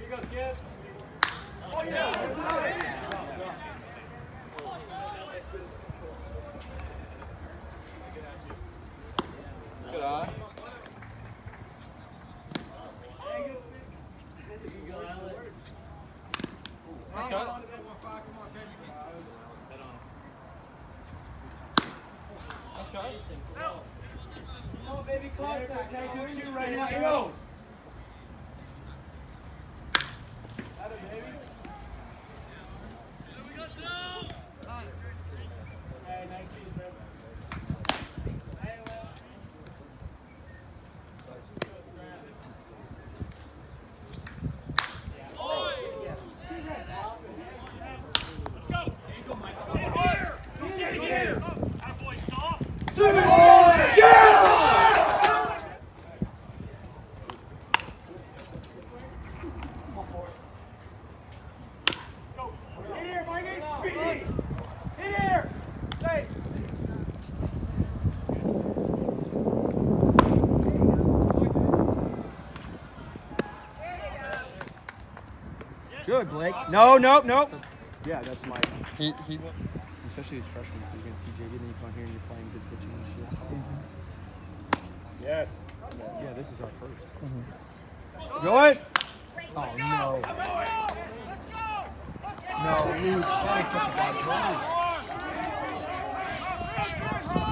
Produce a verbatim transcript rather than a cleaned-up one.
you go, kid. Oh, yeah. Good eye. Nice cut. Nice cut. Come on, baby, contact. Take you two right now. Yo. Got it, baby. Hey, nice piece, baby. Good, Blake. No, nope, nope. Yeah, that's my. He, he, especially as freshmen, so you're going to see J V, then you come here and you're playing good pitching and shit. Yes. Yeah, yeah, this is our first. mm-hmm. Go it! Oh, no. No, Luke, that is such a bad play.